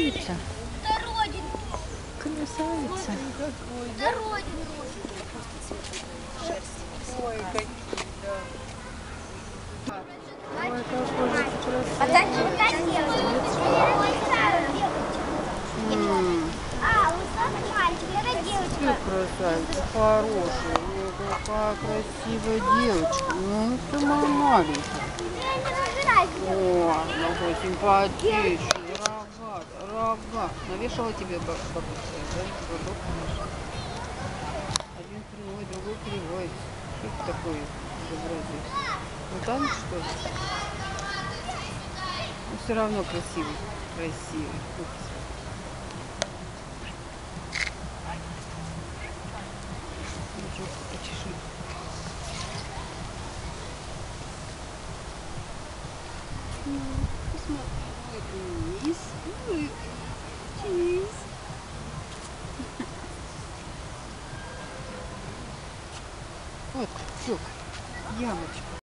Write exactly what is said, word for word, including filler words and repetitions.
Красавица. Красавица. Ой, какие, да. Ой, какой А, высокий мальчик, это девочка. красавица, хорошая. Ой, какая красивая девочка. Ну, ты моя маленькая. Я не разбираюсь. О, какой симпатичный, рога, рога. Навешала тебе бабушка, да? Рожок навешала. Один прямой, другой кривой. Что это такое изобразие? Мутант, что ли? Но все равно красивый. Красивый. Жопу почешу. Посмотри, вниз, вниз. Вот, щука, ямочка.